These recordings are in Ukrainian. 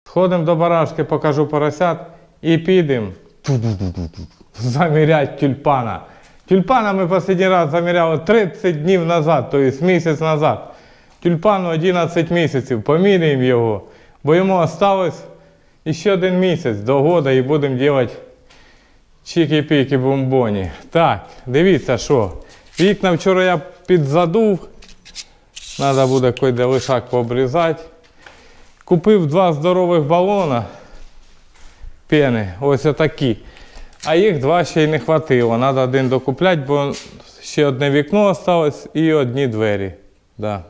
Сходимо до барашки, покажу поросят і підемо заміряти тюльпана. Тюльпана ми останній раз заміряли 30 днів назад, тобто місяць назад. Тюльпану 11 місяців, поміряємо його, бо йому залишилось ще 1 місяць до года і будемо робити чики-піки-бомбоні. Так, дивіться, що. Вікна вчора я підзадув, треба буде кой-де лишак пообрізати. Купив 2 здорових балона пени, ось отакі. А їх 2 ще й не хватило, треба 1 докупляти, бо ще 1 вікно залишилось і 1 двері. Да.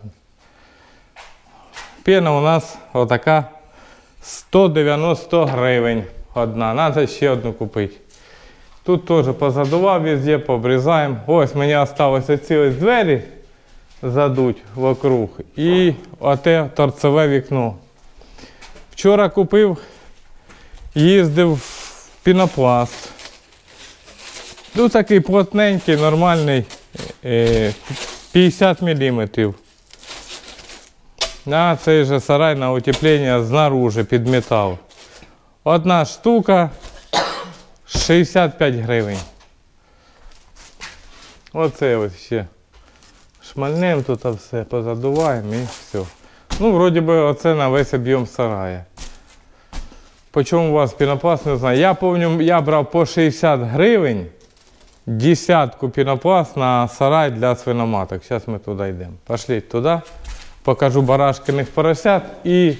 Пена у нас отака 190 гривень одна, треба ще 1 купити. Тут теж позадував везде, пообрізаємо. Ось мені залишилося ці ось двері задуть вокруг і оте торцеве вікно. Вчора купив, їздив в пінопласт. Тут такий плотненький, нормальний, 50 мм. На цей же сарай на утеплення знаружи під метал. 1 штука 65 гривень. Оце ось ще. Шмальнем тут все, позадуваємо і все. Ну, вроді би, оце на весь об'єм сарая. По чому у вас пінопласт, не знаю. Я пам'ятаю, я брав по 60 гривень 10 пінопласт на сарай для свиноматок. Зараз ми туди йдемо. Пішли туди, покажу барашкиних поросят і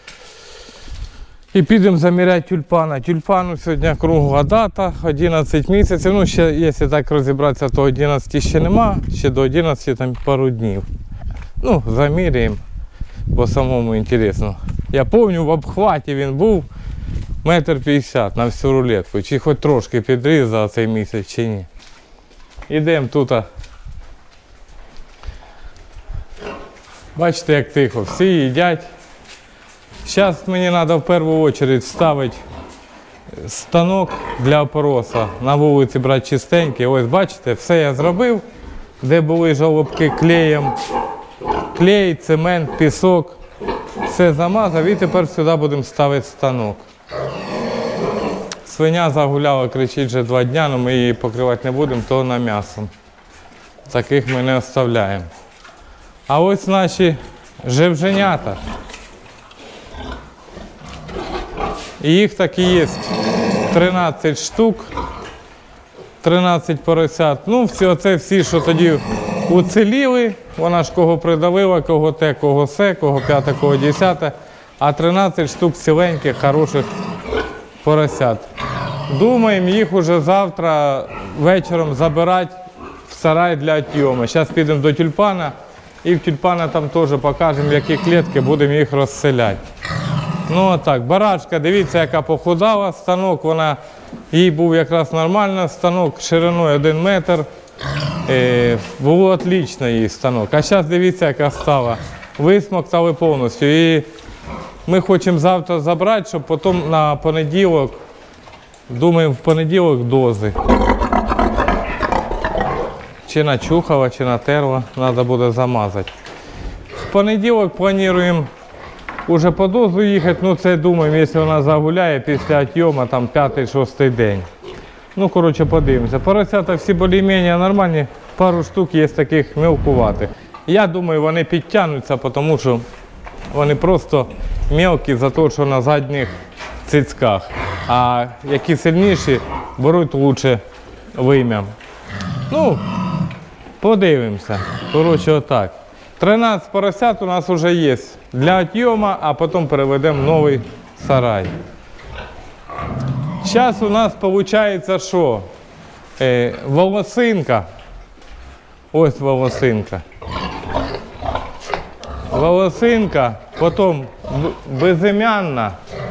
підемо заміряти тюльпана. Тюльпану сьогодні кругла дата, 11 місяців. Ну, ще, якщо так розібратися, то 11 ще нема, ще до 11 там пару днів. Ну, заміряємо, бо самому цікаво. Я пам'ятаю, в обхваті він був 1,50 м на всю рулетку. Чи хоч трошки підріз за цей місяць, чи ні. Ідемо тут. Бачите, як тихо, всі їдять. Зараз мені треба в першу чергу вставити станок для опороса. На вулиці брати чистенький. Ось бачите, все я зробив, де були жолобки клеєм. Клей, цемент, пісок. Все замазав і тепер сюди будемо ставити станок. Свиня загуляла, кричить вже 2 дні, але ми її покривати не будемо, то на м'ясо. Таких ми не оставляємо. А ось наші жевженята. І їх так і є 13 штук, 13 поросят. Ну, оце всі, що тоді уціліли, вона ж кого придавила, кого те, кого се, кого 5, кого 10, а 13 штук ціленьких, хороших поросят. Думаємо їх уже завтра вечором забирати в сарай для отйому. Зараз підемо до тюльпана і в тюльпана там теж покажемо, які клітки, будемо їх розселяти. Ну отак, барашка, дивіться, яка похудала, станок, їй був якраз нормально, станок шириною 1 метр, було отлично їй станок. А зараз дивіться, яка стала, висмоктали повністю. І ми хочемо завтра забрати, щоб потім на понеділок, думаємо, в понеділок дози. Чи начухала, чи натерла, треба буде замазати. В понеділок плануємо уже по дозу їхати, ну це думаємо, якщо вона загуляє після отйому, там 5-6 день. Ну, коротше, подивимося. Поросята всі більш-менш нормальні, пару штук є таких мелкуватих. Я думаю, вони підтягнуться, тому що вони просто мелкі за те, що на задніх цицьках. А які сильніші, беруть краще вим'ям. Ну, подивимося. Коротше, отак. 13 поросят у нас вже є для отйому, а потім переведемо в новий сарай. Зараз у нас виходить, що волосинка. Ось волосинка. Волосинка, потім безім'янна.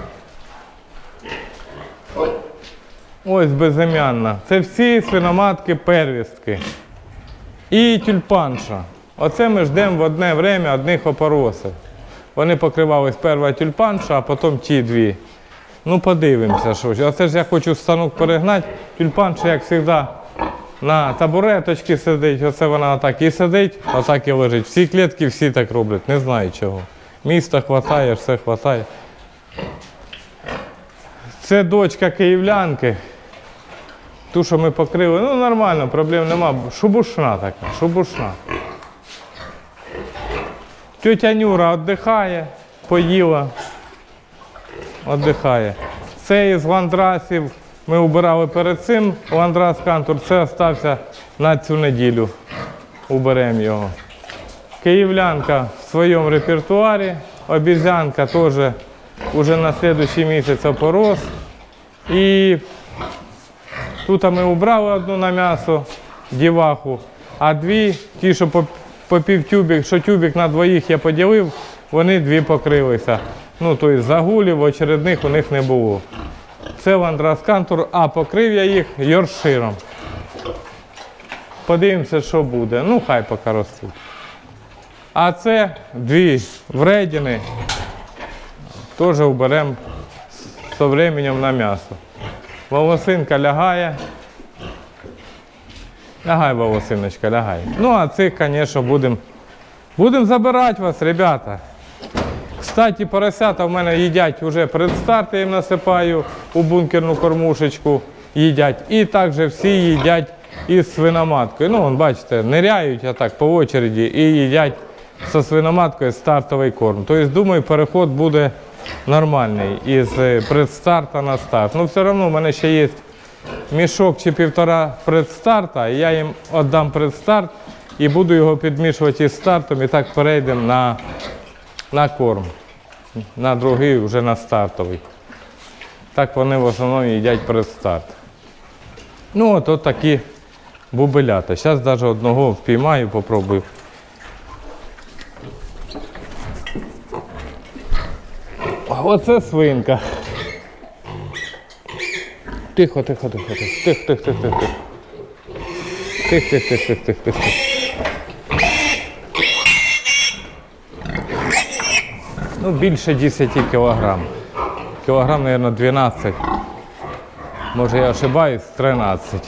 Ось безім'янна. Це всі свиноматки первістки. І тюльпанша. Оце ми ждемо в одне время одних опоросів. Вони покривались перша тюльпанша, а потім ті 2. Ну подивимося, що ж. Оце ж я хочу станок перегнати. Тюльпанша, як завжди, на табуреточці сидить. Оце вона отак і сидить, отак і лежить. Всі клітки всі так роблять, не знаю чого. Міста хватає, все хватає. Це дочка київлянки. Ту, що ми покрили, ну нормально, проблем нема. Шубушна така, шубушна. Тетя Нюра віддихає, поїла, віддихає. Це із ландрасів ми убирали перед цим. Ландрас Кантур, це залишився на цю неділю. Уберемо його. Київлянка в своєму репертуарі. Обізянка теж вже на наступний місяць опорос. І тут ми убрали одну на м'ясо, діваху, а дві, ті, що по півтюбік, що тюбік на двоїх я поділив, вони дві покрилися. Ну, тобто загулів очередних у них не було. Це Ландрас Кантур, а покрив я їх йоркширом. Подивимося, що буде. Ну, хай поки ростуть. А це дві вредіни. Теж уберемо з часом на м'ясо. Волосинка лягає. Лягай, волосиночка, лягай. Ну, а цих, звісно, будемо забирати вас, ребята. Кстати, поросята в мене їдять вже предстарт, я їм насипаю у бункерну кормушечку, їдять. І також всі їдять із свиноматкою. Ну, вон, бачите, ниряють отак по очереді і їдять зі свиноматкою стартовий корм. Тобто, думаю, переход буде нормальний із предстарта на старт. Ну, все одно в мене ще є мішок чи півтора предстарта, і я їм віддам предстарт і буду його підмішувати із стартом, і так перейдемо на корм, на другий, вже на стартовий. Так вони в основному їдять предстарт. Ну, от такі бубелята. Зараз навіть одного впіймаю, попробую. Оце свинка. Тихо, тихо, тихо, тихо, тихо, тихо, тихо, тихо. Тихо, тихо, тихо, тихо, тихо, тихо. Ну, більше 10 кілограм. Кілограм, мабуть, 12. Може, я ошибаюсь, 13.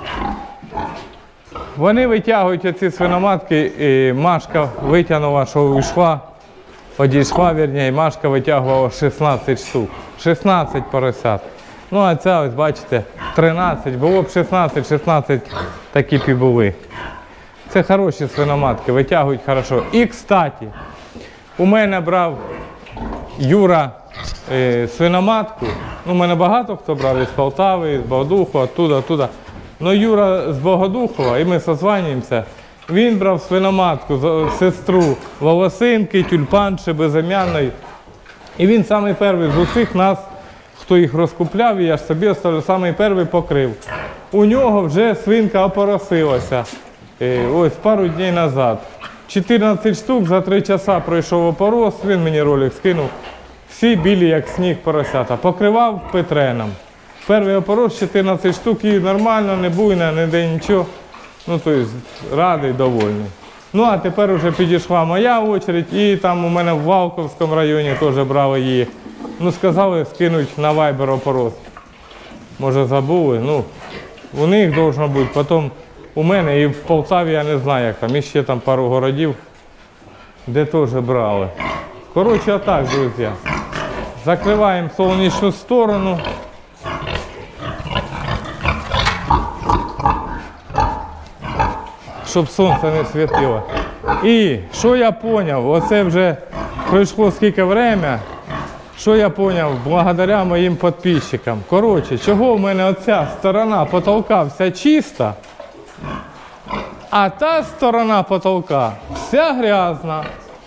Вони витягують оці свиноматки, і Машка витягнула, що йшла, одійшла, вірніше, Машка витягувала 16 штук. 16 поросят. Ну, а ця, ось, бачите, 13. Було б 16 такі б і були. Це хороші свиноматки, витягують хорошо. І, кстати, у мене брав Юра свиноматку. Ну, у мене багато хто брав із Полтави, з Богодухова, оттуда. Ну, Юра з Богодухова, і ми созванюємося. Він брав свиноматку, сестру волосинки, тюльпанши, безім'яної. І він самий перший з усіх нас, хто їх розкупляв, і я ж собі оставлю, самий перший покрив. У нього вже свинка опоросилася, ось пару днів назад. 14 штук, за 3 часа пройшов опорос, він мені ролик скинув. Всі білі, як сніг, поросята. Покривав Петреном. Перший опорос 14 штук, і нормально, не буйно, ніде нічого. Ну, тобто, радий, довольний. Ну, а тепер вже підійшла моя очередь, і там у мене в Валковському районі теж брали її. Ну, сказали, скинуть на Viber опорос. Може, забули, ну, у них должно бути. Потім у мене і в Полтаві, я не знаю, як там, і ще там пару городів, де теж брали. Коротше, отак, друзі. Закриваємо сонячну сторону. Щоб сонце не світило. І що я зрозумів, оце вже пройшло скільки время, що я зрозумів, благодаря моїм підписчикам. Коротше, чого в мене оця сторона потолка вся чиста, а та сторона потолка вся грязна.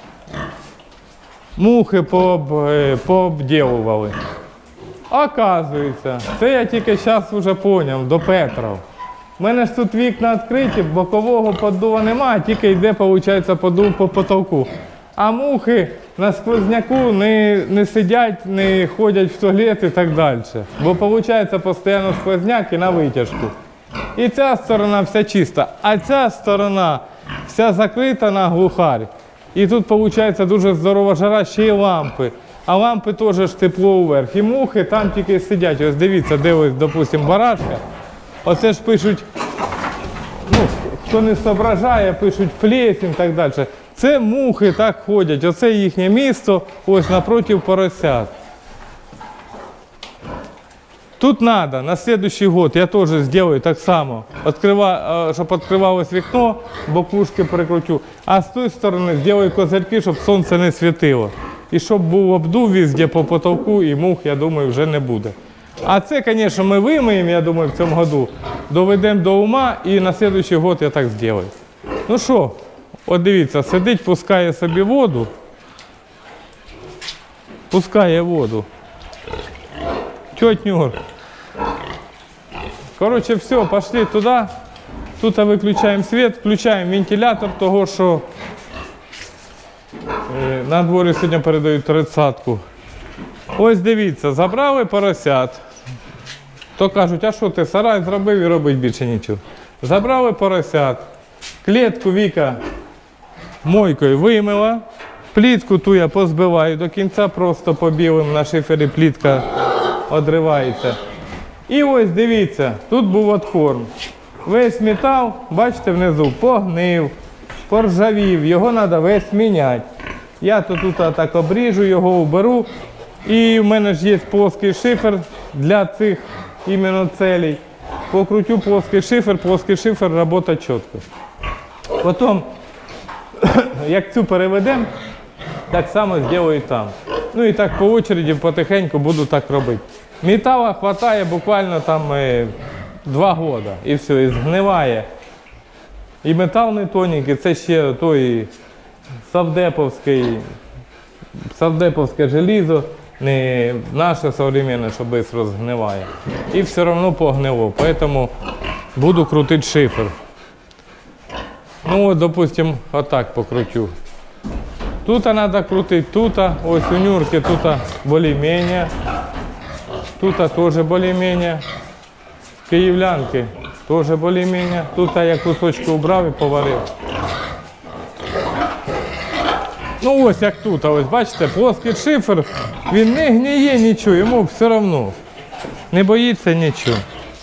Мухи пообділували. Оказується, це я тільки зараз вже зрозумів, до Петров. У мене ж тут вікна відкриті, бокового поддува немає, тільки йде, виходить, подув по потолку. А мухи на сквозняку не сидять, не ходять в туалет і так далі. Бо виходить постійно сквозняк і на витяжку. І ця сторона вся чиста, а ця сторона вся закрита на глухарь. І тут виходить дуже здорова жара, ще й лампи. А лампи теж ж тепло вверх. І мухи там тільки сидять. Ось дивіться, де ось, допустимо, барашка. Оце ж пишуть, ну, хто не зображає, пишуть плесень і так далі. Це мухи так ходять, оце їхнє місто, ось напроти поросят. Тут надо, на следующий год я тоже сделаю так само. Щоб відкривалось вікно, боковушки прикрутю. А з тої сторони сделаю козирки, щоб сонце не світило. І щоб був обдув везде по потолку і мух, я думаю, вже не буде. А це, звісно, ми вимиємо, я думаю, в цьому году. Доведемо до ума і на следующий год я так зроблю. Ну що, от дивіться, сидить, пускає собі воду. Пускає воду. Тьоть Нюр. Короче, все, пошли туди. Тут виключаємо світ, включаємо вентилятор, того що на дворі сьогодні передають 30-ку. Ось дивіться, забрали поросят. То кажуть, а що ти сарай зробив і робить більше нічого. Забрали поросят. Клітку Віка мойкою вимила. Плітку ту я позбиваю до кінця, просто по білим на шифері плітка одривається. І ось дивіться, тут був откорм. Весь метал, бачите, внизу погнив, поржавів, його треба весь міняти. Я тут так обріжу, його уберу. І в мене ж є плоский шифер для цих іменно целей. Покрутю плоский шифер працює чітко. Потім, як цю переведемо, так само зроблю там. Ну і так по очереді потихеньку буду так робити. Металу вистачає буквально там 2 роки і все, і згниває. І метал не тоненький, це ще той савдеповське желізо, не наше сучасне, що швидко згниває. І все одно погнило, тому буду крутити шифер. Ну от, допустим, отак покрутю. Тут треба крутити, тут, ось у Нюрки, тут більш-менш. Тут теж більш-менш. Київлянки теж більш-менш. Тут я кусочки убрав і поварив. Ну ось як тут, ось бачите, плоский шифер, він не гниє нічого, йому все одно. Не боїться нічого.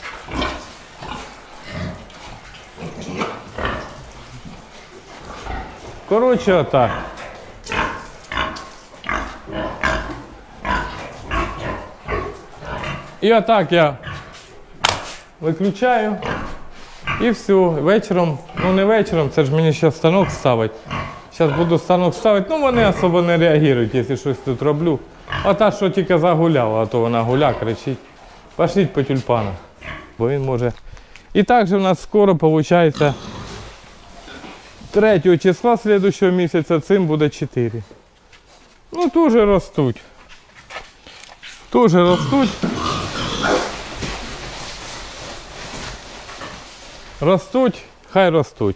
Коротше, отак. І отак я виключаю і все. Вечором, ну не вечором, це ж мені ще станок ставить. Зараз буду станок ставити, ну вони особо не реагують, якщо щось тут роблю. А та, що тільки загуляла, а то вона гуля, кричить. Пошліть по тюльпанах, бо він може. І також у нас скоро, виходить, 3 числа слідуючого місяця цим буде 4. Ну, теж ростуть. Теж ростуть. Ростуть, хай ростуть.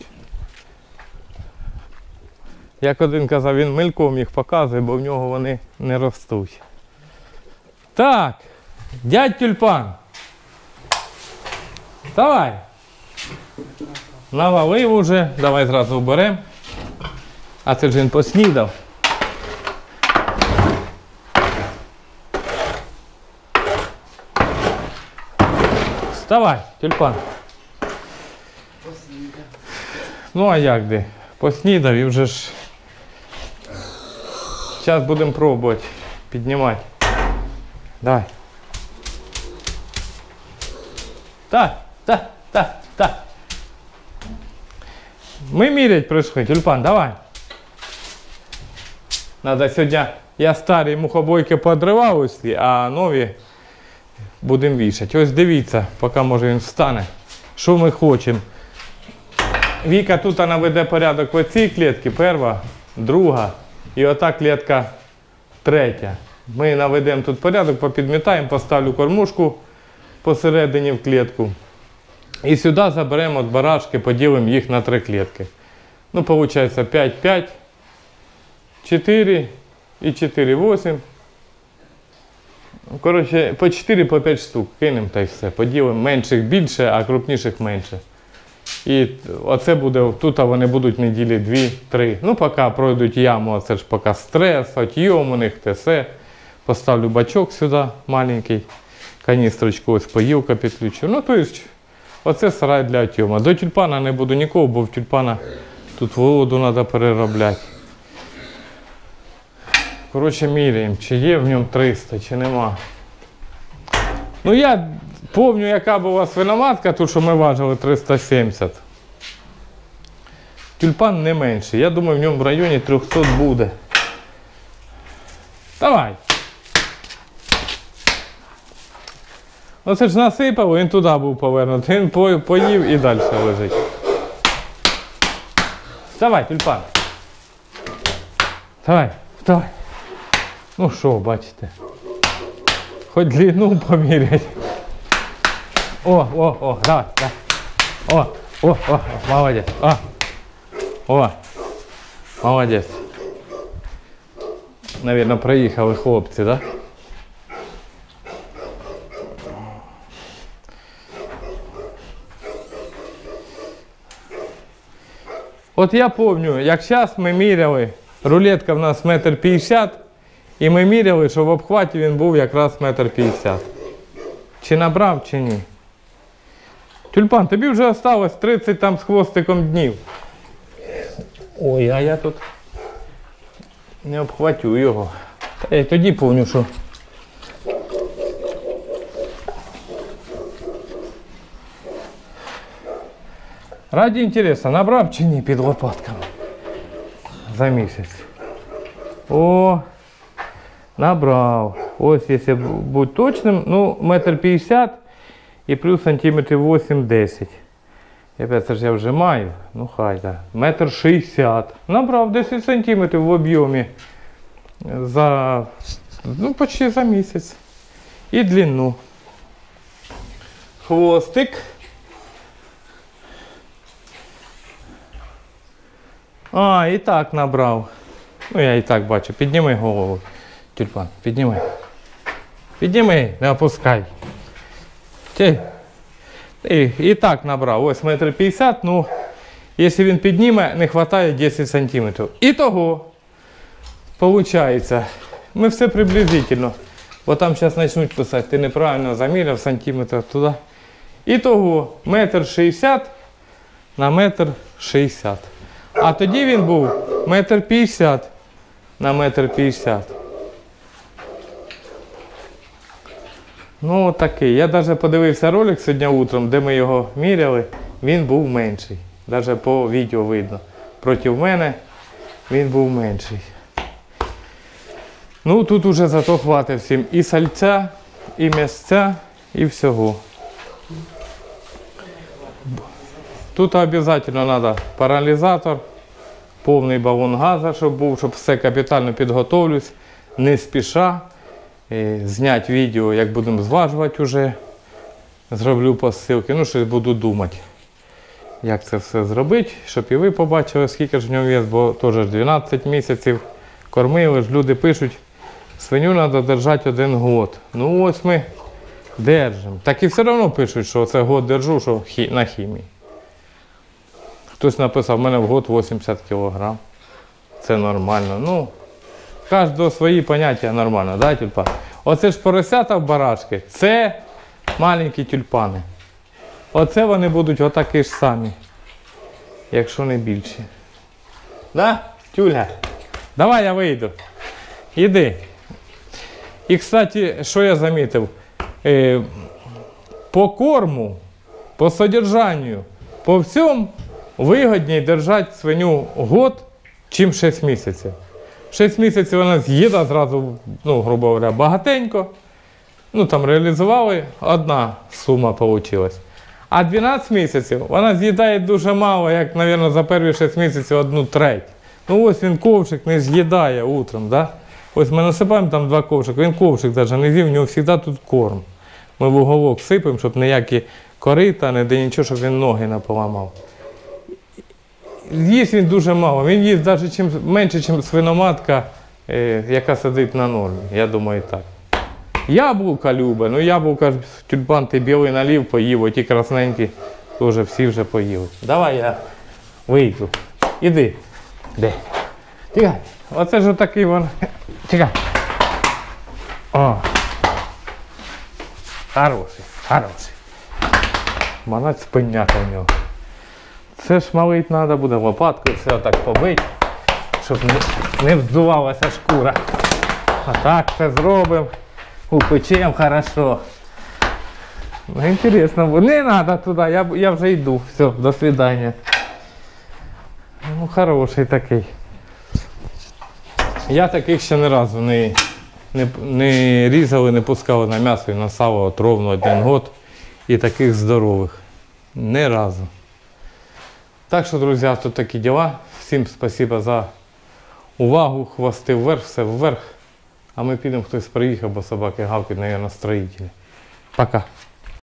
Як один казав, він мельком їх показує, бо в нього вони не ростуть. Так, дядь тюльпан. Вставай. Навалив уже, давай зразу вберемо. А це ж він поснідав. Вставай, тюльпан. Ну а як де? Поснідав і вже ж. Зараз будемо пробувати піднімати. Давай. Так. Ми мірять прийшли, тюльпан, давай. Надо сьогодні, я старі мухобойки подривав усі, а нові будемо вішати. Ось дивіться, поки може він встане, що ми хочемо. Віка тут наведе порядок в цій клітці, перша, друга і ота клітка третя. Ми наведемо тут порядок, попідмітаємо, поставлю кормушку посередині в клітку. І сюди заберемо от барашки, поділимо їх на 3 клітки. Ну, виходить 5-5, 4 і 4-8. Коротше, по 4-5 штук кинемо та й все. Поділимо менших більше, а крупніших менше. І оце буде, тут вони будуть неділі 2-3. Ну, поки пройдуть яму, це ж поки стрес, отйом у них, те все. Поставлю бачок сюди, маленький, каністрочку, ось поїлка підключу. Ну, то есть, оце сарай для отйому. До тюльпана не буду нікого, бо в тюльпана тут воду треба переробляти. Коротше, міряємо, чи є в ньому 300, чи нема. Ну я пам'ятаю, яка була свиноматка, ту, що ми важили 370. Тюльпан не менший. Я думаю, в ньому в районі 300 буде. Давай. Оце ж насипав, він туди був повернутий. Він поїв і далі лежить. Вставай, тюльпан. Вставай, вставай. Ну що, бачите. Хоч длину помірять. О, давай, давай. О, молодець. О, молодець. Наверно, проїхали хлопці, да? От я пам'ятаю, як зараз ми міряли, рулетка в нас 1,50 м, і ми міряли, що в обхваті він був якраз 1,50 м. Чи набрав, чи ні. Тюльпан, тобі вже осталось 30 там з хвостиком днів. Ой, а я тут не обхватю його. Та я тоді пам'ятаю, що... Раді інтересу, набрав чи ні під лопатками? За місяць. О, набрав. Ось, якщо бути точним, ну, 1,50 м і плюс сантиметрів 8-10. І опять це ж я вже маю, ну хай так. 1,60 м. Набрав 10 сантиметрів в об'ємі за, ну, почти за місяць. І длину. Хвостик. А, і так набрав. Ну, я і так бачу. Підніми голову, тюльпан, підніми. Підніми, не опускай. І так набрав. Ось 1,50 м, ну, якщо він підніме, не вистачає 10 сантиметрів. Ітого, виходить, ми все приблизительно. Бо там зараз почнуть писати, ти неправильно заміряв сантиметр туди. Ітого, 1,60 м на 1,60 м. А тоді він був 1,50 м на 1,50 м. Ну такий. Я навіть подивився ролик сьогодні утром, де ми його міряли, він був менший. Навіть по відео видно. Проти мене він був менший. Ну тут уже зато хватить всім і сальця, і м'ясця, і всього. Тут обов'язково треба паралізатор, повний балон газу, щоб був, щоб все капітально підготовлюсь, не спіша. Зняти відео, як будемо зважувати вже, зроблю посилки, ну щось буду думати, як це все зробити, щоб і ви побачили, скільки ж в ньому є, бо теж 12 місяців кормили, ж люди пишуть, свиню треба держати 1 год. Ну ось ми держимо. Так і все одно пишуть, що це год держу, що на хімії. Хтось написав, в мене в год 80 кг. Це нормально. Ну, кожного свої поняття нормально, да, тюльпан? Оце ж поросята в барашки, це маленькі тюльпани. Оце вони будуть отакі ж самі, якщо не більші. Да, тюля? Давай я вийду. Іди. І, кстати, що я замітив? По корму, по содержанню, по всьому вигідніше держати свиню год, чим 6 місяців. 6 місяців вона з'їда зразу, ну, грубо говоря, багатенько. Ну, там реалізували, одна сума вийшла. А 12 місяців вона з'їдає дуже мало, як, мабуть, за перші 6 місяців 1/3. Ну, ось він ковшик не з'їдає утром, да? Ось ми насипаємо там 2 ковшики, він ковшик навіть не з'їв, в нього завжди тут корм. Ми в уголок сипемо, щоб ніякі корита, не де нічого, щоб він ноги не поламав. Їсть він дуже мало, він їсть навіть менше, ніж свиноматка, яка сидить на нормі, я думаю так. Яблука любить, ну яблука, тюльпан, ти білий налів, поїв, ті красненькі, теж всі вже поїли. Давай я вийду. Іди. Де? Тікай. Оце ж отакий вон. Тікай. О. Хороший, хороший. Манать спиняка в нього. Це ж малить треба буде лопаткою, все отак побити, щоб не вздувалася шкура. А так це зробимо, упечемо хорошо. Ну, інтересно, не треба туди, я вже йду. Все, до свидання. Ну, хороший такий. Я таких ще ні разу не різали, не пускали на м'ясо і на сало от ровно 1 год. І таких здорових. Ні разу. Так що, друзі, тут такі діла. Всім спасибо за увагу. Хвости вверх, все вверх. А ми підемо, хтось приїхав, бо собаки гавкають, мабуть, строїтелі. Пока.